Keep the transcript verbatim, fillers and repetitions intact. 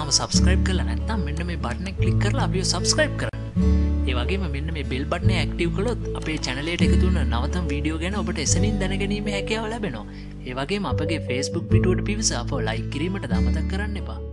තාම subscribe කරලා නැත්නම් මෙන්න මේ බටන් එක ක්ලික් කරලා අපිව subscribe කරන්න. ඒ වගේම මෙන්න මේ bell button එක active කළොත් අපේ channel එකට එකතු වෙන නවතම වීඩියෝ ගැන ඔබට එසනින් දැනගැනීමේ හැකියාව ලැබෙනවා. ඒ වගේම අපගේ Facebook පිටුවට පිවිස අපව like කිරීමට අමතක කරන්න එපා.